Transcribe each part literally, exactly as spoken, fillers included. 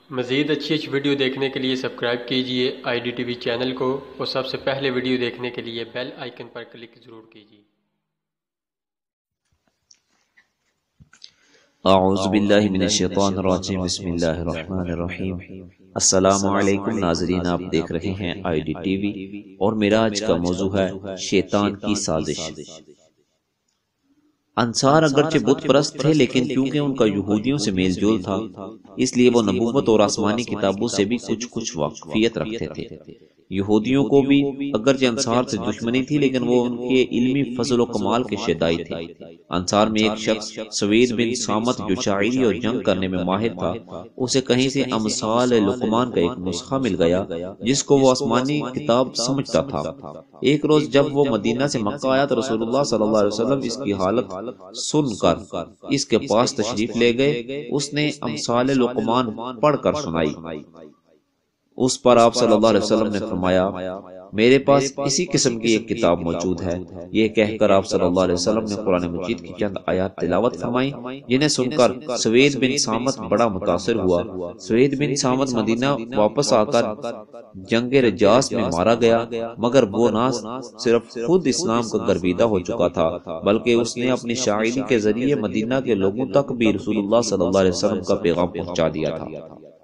مزید اچھی اچھی ویڈیو دیکھنے کے لیے سبسکرائب کیجئے I D T V channel کو، اور سب سے پہلے ویڈیو دیکھنے کے لیے بیل آئیکن پر کلک ضرور کیجئے۔ اعوذ باللہ من الشیطان الرجیم، بسم اللہ الرحمن الرحیم۔ السلام علیکم ناظرین، آپ دیکھ رہے ہیں آئی ڈی ٹی وی اور میرا آج کا موضوع ہے شیطان کی سازش۔ انصار اگرچہ بت پرست تھے، لیکن کیونکہ ان کا یہودیوں سے میل جول تھا، اس لیے وہ نبوت اور آسمانی کتابوں سے بھی کچھ کچھ واقفیت رکھتے تھے۔ یہودیوں کو بھی اگرچہ انصار سے دشمنی تھی، لیکن وہ ان کے علمی فضل و کمال کے شیدائی تھے۔ انصار میں ایک شخص سوید بن سامت جو شاعری اور جنگ کرنے میں ماہر تھا، اسے کہیں سے امثال لقمان کا ایک نسخہ مل گیا جس کو وہ آسمانی کتاب سمجھتا تھا۔ ایک روز جب وہ مدینہ سے مکہ آیا تو رسول اللہ صلی اللہ علیہ وسلم اس کی حالت سن کر اس کے پاس تشریف لے گئے۔ اس نے امثال لقمان پڑھ کر سنائی۔ اس پر آپ صلی اللہ علیہ وسلم نے فرمایا، میرے پاس اسی قسم کی ایک کتاب موجود ہے۔ یہ کہہ کر آپ صلی اللہ علیہ وسلم نے قرآن مجید کی چند آیات تلاوت فرمائی، جنہیں سن کر سوید بن سامت بڑا متاثر ہوا۔ سوید بن سامت مدینہ واپس آ کر جنگ رجاس میں مارا گیا، مگر وہ نہ صرف خود اسلام کا گرویدہ ہو چکا تھا، بلکہ اس نے اپنی شاعری کے ذریعے مدینہ کے لوگوں تک بھی رسول اللہ صلی اللہ علیہ وسلم کا پیغام پہنچا دیا تھا۔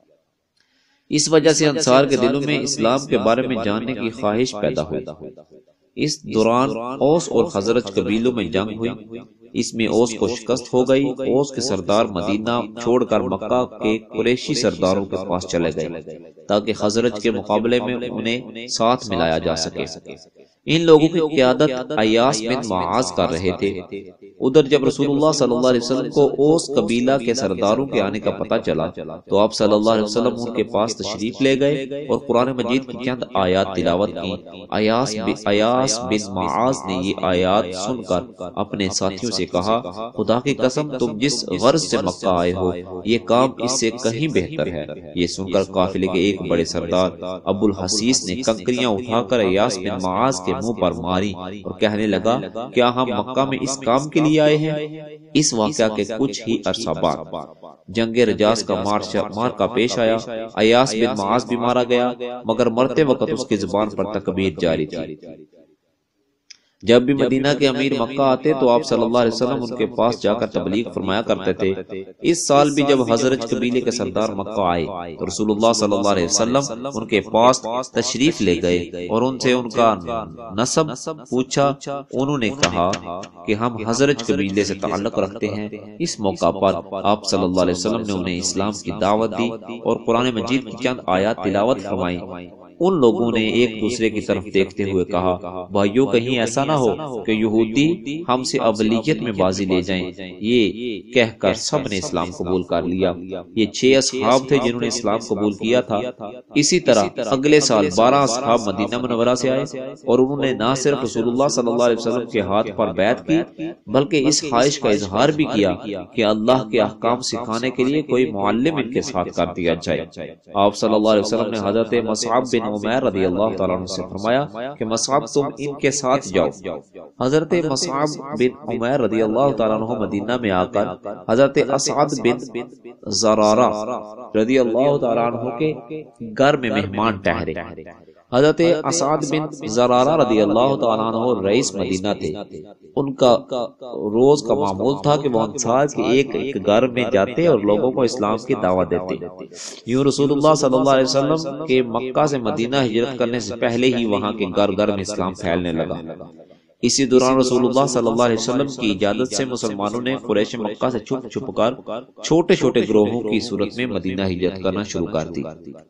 اس وجہ سے انصار کے دلوں میں اسلام کے بارے میں جاننے کی خواہش پیدا ہوئی۔ اس دوران اوس اور خزرج قبیلوں میں جنگ ہوئی۔ اس میں اوس کو شکست ہو گئی۔ اوس کے سردار مدینہ چھوڑ کر مکہ کے قریشی سرداروں کے پاس چلے گئے تاکہ خزرج کے مقابلے میں انہیں ساتھ ملایا جا سکے۔ ان لوگوں کی قیادت ایاس بن معاذ کر رہے تھے۔ ادھر جب رسول اللہ صلی اللہ علیہ وسلم کو اوس قبیلہ کے سرداروں کے آنے کا پتہ چلا تو آپ صلی اللہ علیہ وسلم ان کے پاس تشریف لے گئے اور قرآن مجید کی چند آیات تلاوت کی۔ ایاس ایاس بن معاذ نے یہ آیات سن کر اپنے ساتھیوں سے کہا، خدا کی قسم تم جس غرض سے مکہ آئے ہو یہ کام اس سے کہیں بہتر ہے۔ یہ سن کر قافلے کے ایک بڑے سردار ابو الحسیس نے کنکریاں اٹھا کر ایاس بن معاذ کے منہ پر ماری اور کہنے لگا، کیا ہم مکہ میں اس کام کے لیے آئے ہیں؟ اس واقعہ کے کچھ ہی عرصہ بعد جنگ رجاس کا مارکا پیش آیا۔ ایاس بن معاذ بھی مارا گیا، مگر مرتے وقت اس کی زبان پر تکبیر جاری تھی۔ جب بھی مدینہ کے امیر مکہ آتے تو آپ صلی اللہ علیہ وسلم ان کے پاس جا کر تبلیغ فرمایا کرتے تھے۔ اس سال بھی جب حضرت قبیلے کے سردار مکہ آئے تو رسول اللہ صلی اللہ علیہ وسلم ان کے پاس تشریف لے گئے اور ان سے ان کا نسب پوچھا۔ انہوں نے کہا کہ ہم حضرت قبیلے سے تعلق رکھتے ہیں۔ اس موقع پر آپ صلی اللہ علیہ وسلم نے انہیں اسلام کی دعوت دی اور قرآن مجید کی چند آیات تلاوت فرمائی۔ ان لوگوں نے ایک دوسرے کی طرف دیکھتے ہوئے کہا، بھائیو کہیں ایسا نہ ہو کہ یہودی ہم سے اولیت میں بازی لے جائیں۔ یہ کہہ کر سب نے اسلام قبول کر لیا۔ یہ چھ اصحاب تھے جنہوں نے اسلام قبول کیا تھا۔ اسی طرح اگلے سال بارہ اصحاب مدینہ منورہ سے آئے اور انہوں نے نہ صرف رسول اللہ صلی اللہ علیہ وسلم کے ہاتھ پر بیعت کی بلکہ اس خواہش کا اظہار بھی کیا کہ اللہ کے احکام سکھانے کے لیے کوئی معلم ان کے ساتھ کر دیا جائے۔ آپ صلی اللہ علیہ وسلم نے حضرت مصعب بن عمیر رضی اللہ تعالیٰ عنہ سے فرمایا کہ مصعب تم ان کے ساتھ جاؤ۔ حضرت مصعب بن عمیر رضی اللہ تعالیٰ عنہ مدینہ میں آ کر حضرت اسعد بن زرارہ رضی اللہ تعالیٰ عنہ کے گھر میں مہمان ٹھہرے۔ حضرت اسعد بن زرارہ رضی اللہ تعالیٰ عنہ رئیس مدینہ تھے۔ ان کا روز کا معمول تھا کہ وہ انصار کے ایک ایک گھر میں جاتے اور لوگوں کو اسلام کی دعوت دیتے۔ یوں رسول اللہ صلی اللہ علیہ وسلم کے مکہ سے مدینہ ہجرت کرنے سے پہلے ہی وہاں کے گھر گھر میں اسلام پھیلنے لگا۔ اسی دوران رسول اللہ صلی اللہ علیہ وسلم کی اجازت سے مسلمانوں نے قریش مکہ سے چھپ چھپ کر چھوٹے چھوٹے گروہوں کی صورت میں مدینہ ہجرت کرنا شروع کر دی۔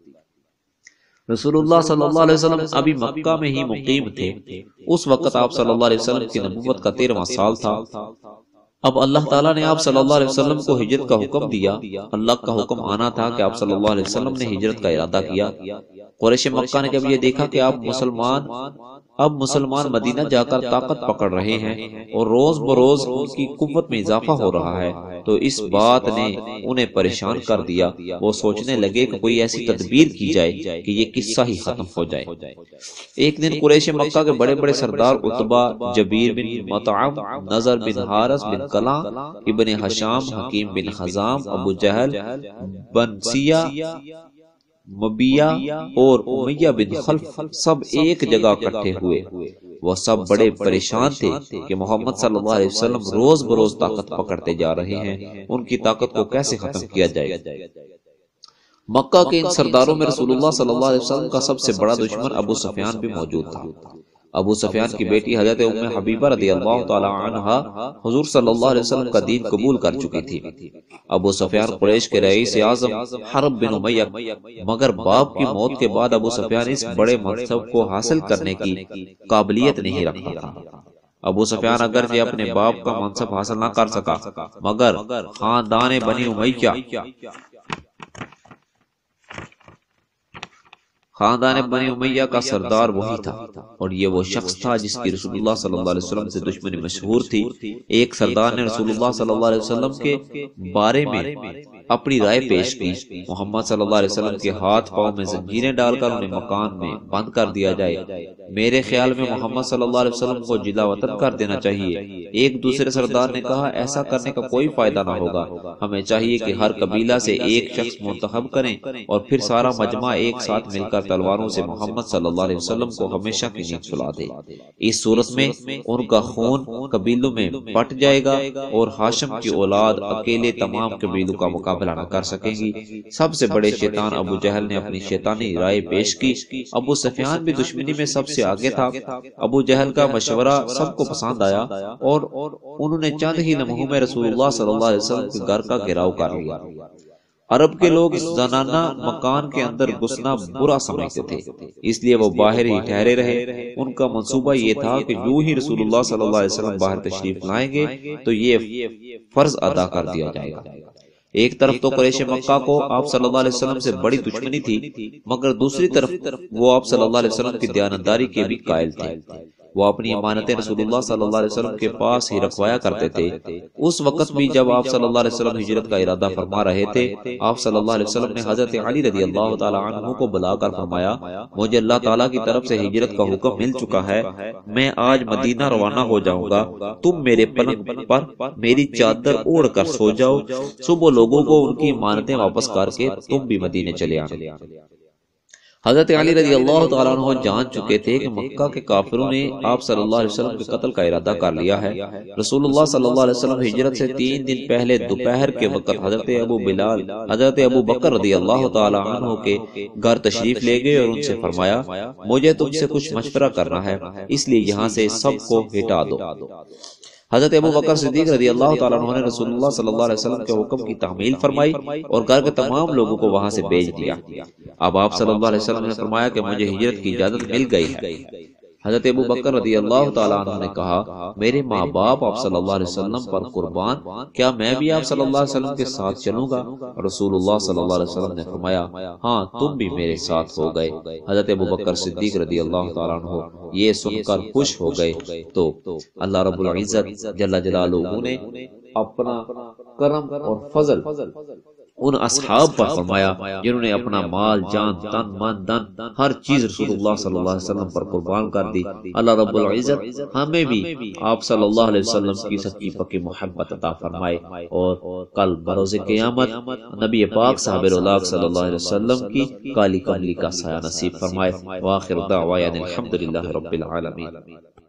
رسول اللہ صلی اللہ علیہ وسلم ابھی مکہ میں ہی مقیم تھے۔ اس وقت آپ صلی اللہ علیہ وسلم کی نبوت کا تیرہواں سال تھا۔ اب اللہ تعالیٰ نے آپ صلی اللہ علیہ وسلم کو ہجرت کا حکم دیا۔ اللہ کا حکم آنا تھا کہ آپ صلی اللہ علیہ وسلم نے ہجرت کا ارادہ کیا۔ قریش مکہ نے جب یہ دیکھا کہ آپ مسلمان اب مسلمان مدینہ جا کر طاقت پکڑ رہے ہیں اور روز بروز ان کی قوت میں اضافہ ہو رہا ہے، تو اس بات نے انہیں پریشان کر دیا۔ وہ سوچنے لگے کہ کوئی ایسی تدبیر کی جائے کہ یہ قصہ ہی ختم ہو جائے۔ ایک دن قریش مکہ کے بڑے بڑے سردار عتبہ، جبیر بن مطعم، نضر بن حارث بن کلاں، ابن حشام، حکیم بن حزام، ابو جہل، بنسیہ، مبیہ اور امیہ بن خلف سب ایک جگہ اکٹھے ہوئے۔ وہ سب بڑے پریشان تھے کہ محمد صلی اللہ علیہ وسلم روز بروز طاقت پکڑتے جا رہے ہیں، ان کی طاقت کو کیسے ختم کیا جائے۔ مکہ کے ان سرداروں میں رسول اللہ صلی اللہ علیہ وسلم کا سب سے بڑا دشمن ابو سفیان بھی موجود تھا۔ ابو سفیان کی بیٹی حضرت ام حبیبہ رضی اللہ تعالی عنہا حضور صلی اللہ علیہ وسلم کا دین قبول کر چکی تھی۔ ابو سفیان قریش کے رئیس اعظم حرب بن امیہ، مگر باپ کی موت کے بعد ابو سفیان اس بڑے منصب کو حاصل کرنے کی قابلیت نہیں رکھتا تھا۔ ابو سفیان اگرچہ اپنے باپ کا منصب حاصل نہ کر سکا، مگر خاندان بنی امیہ خاندان بنی امیہ کا سردار وہی تھا، اور یہ وہ شخص تھا جس کی رسول اللہ صلی اللہ علیہ وسلم سے دشمنی مشہور تھی۔ ایک سردار نے رسول اللہ صلی اللہ علیہ وسلم کے بارے میں اپنی رائے پیش کی، محمد صلی اللہ علیہ وسلم کے ہاتھ پاؤں میں زنجیریں ڈال کر انہیں مکان میں بند کر دیا جائے۔ میرے خیال میں محمد صلی اللہ علیہ وسلم کو جلا وطن کر دینا چاہیے۔ ایک دوسرے سردار نے کہا ایسا کرنے کا کوئی فائدہ نہ ہوگا، ہمیں چاہیے کہ ہر قبیلہ سے ایک شخص منتخب کریں اور پھر سارا مجمع ایک ساتھ مل کر تلواروں سے محمد صلی اللہ علیہ وسلم کو ہمیشہ کی نیند سلا دے۔ اس صورت میں ان کا خون قبیلوں میں بٹ جائے گا اور ہاشم کی اولاد اکیلے تمام قبیلوں کا مقابلہ نہ کر سکیں گی۔ سب سے بڑے شیطان ابو جہل نے اپنی شیطانی رائے پیش کی۔ ابو سفیان بھی دشمنی میں سب سے آگے تھا۔ ابو جہل کا مشورہ سب کو پسند آیا اور انہوں نے چند ہی لمحوں میں رسول اللہ صلی اللہ علیہ وسلم کے گھر کا گھیراؤ کر لیا۔ عرب کے لوگ زنانہ مکان کے اندر گھسنا برا سمجھتے تھے، اس لیے وہ باہر ہی ٹھہرے رہے۔ ان کا منصوبہ یہ تھا کہ یوں ہی رسول اللہ صلی اللہ علیہ وسلم باہر تشریف لائیں گے تو یہ فرض ادا کر دیا جائے گا۔ ایک طرف تو قریش مکہ کو آپ صلی اللہ علیہ وسلم سے بڑی دشمنی تھی، مگر دوسری طرف وہ آپ صلی اللہ علیہ وسلم کی دیانتداری کے بھی قائل تھے۔ وہ اپنی امانتیں رسول اللہ صلی اللہ علیہ وسلم کے پاس ہی رکھوایا کرتے تھے۔ اس وقت بھی جب آپ صلی اللہ علیہ وسلم ہجرت کا ارادہ فرما رہے تھے، آپ صلی اللہ علیہ وسلم نے حضرت علی رضی اللہ تعالی عنہ کو بلا کر فرمایا، مجھے اللہ تعالیٰ کی طرف سے ہجرت کا حکم مل چکا ہے، میں آج مدینہ روانہ ہو جاؤں گا، تم میرے پلنگ پر میری چادر اوڑھ کر سو جاؤ، صبح لوگوں کو ان کی امانتیں واپس کر کے تم بھی مدینے چلے آنا۔ حضرت علی رضی اللہ تعالیٰ عنہ جان چکے تھے کہ مکہ کے کافروں نے آپ صلی اللہ علیہ وسلم کے قتل کا ارادہ کر لیا ہے۔ رسول اللہ صلی اللہ علیہ وسلم ہجرت سے تین دن پہلے دوپہر کے وقت حضرت ابو بلال حضرت ابو بکر رضی اللہ تعالیٰ عنہ کے گھر تشریف لے گئے اور ان سے فرمایا، مجھے تم سے کچھ مشورہ کرنا ہے، اس لیے یہاں سے سب کو ہٹا دو۔ حضرت ابو بکر صدیق رضی اللہ تعالیٰ عنہ نے رسول اللہ صلی اللہ علیہ وسلم کے حکم کی تعمیل فرمائی اور گھر کے تمام لوگوں کو وہاں سے بھیج دیا۔ اب آپ صلی اللہ علیہ وسلم نے فرمایا کہ مجھے ہجرت کی اجازت مل گئی ہے۔ حضرت ابو بکر رضی اللہ تعالیٰ عنہ نے کہا، میرے ماں باپ آپ صلی اللہ علیہ وسلم پر قربان، کیا میں بھی آپ صلی اللہ علیہ وسلم کے ساتھ چلوں گا؟ رسول اللہ صلی اللہ علیہ وسلم نے فرمایا، ہاں تم بھی میرے ساتھ ہو گئے۔ حضرت ابو بکر صدیق رضی اللہ تعالیٰ عنہ یہ سن کر خوش ہو گئے، تو اللہ رب العزت جل جلالہ نے اپنا کرم اور فضل ان اصحاب پر فرمایا جنہوں نے اپنا مال، جان، تن، من، دن، ہر چیز رسول اللہ صلی اللہ علیہ وسلم پر قربان کر دی۔ اللہ رب العزت ہمیں بھی آپ صلی اللہ علیہ وسلم کی سچی پکی محبت عطا فرمائے اور کل بروز قیامت نبی پاک صاحب رولاک صلی اللہ علیہ وسلم کی کالی کملی کا سایہ نصیب فرمائے۔ وآخر دعوانا الحمدللہ رب العالمین۔